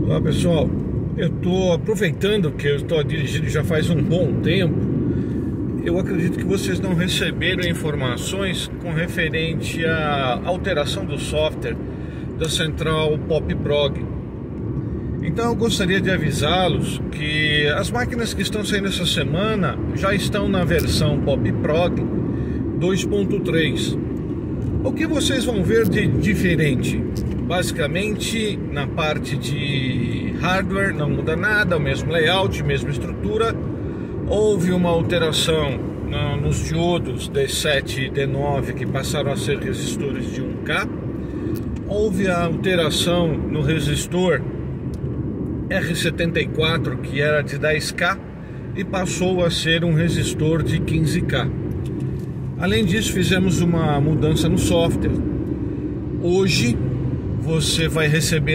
Olá pessoal, eu estou aproveitando que eu estou dirigindo já faz um bom tempo. Eu acredito que vocês não receberam informações com referente à alteração do software da central PopProg. Então eu gostaria de avisá-los que as máquinas que estão saindo essa semana já estão na versão PopProg 2.3. O que vocês vão ver de diferente? Basicamente, na parte de hardware não muda nada, o mesmo layout, mesma estrutura. Houve uma alteração nos diodos D7 e D9 que passaram a ser resistores de 1K. Houve a alteração no resistor R74, que era de 10K, e passou a ser um resistor de 15K. Além disso, fizemos uma mudança no software. Hoje você vai receber